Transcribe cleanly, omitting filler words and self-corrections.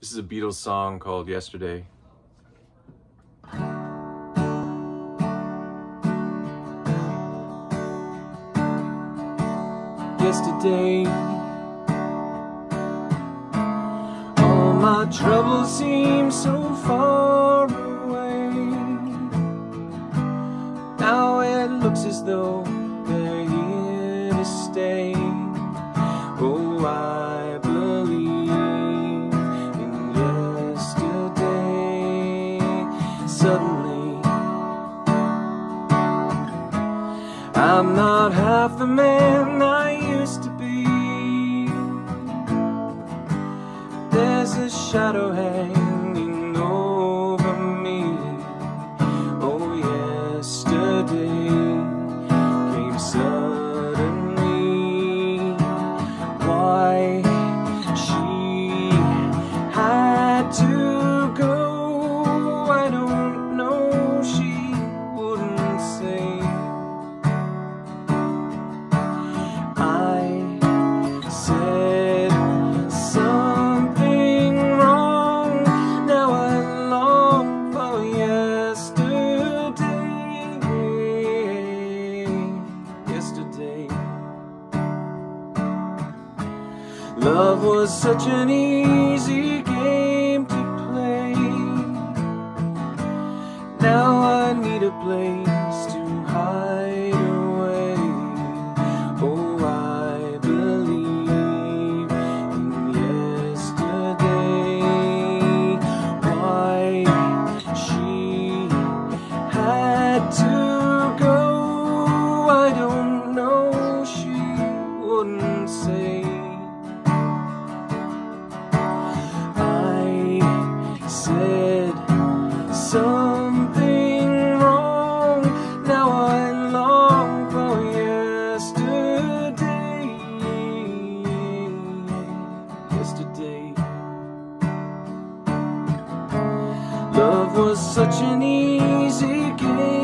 This is a Beatles song called Yesterday. Yesterday, all my troubles seem so far away. Now it looks as though they're here to stay. Oh, I believe in yesterday. Suddenly, I'm not half the man I used to be. There's a shadow hanging over me. Oh, yesterday came suddenly. Why she had to go, I don't know, she wouldn't say. I said something wrong, now I long for yesterday. Yesterday, love was such an easy game to play. Now I need a place to hide away. Oh, I believe in yesterday. Why she had to go, I don't know, she wouldn't say. I said something wrong, now I long for yesterday. Yesterday, love was such an easy game.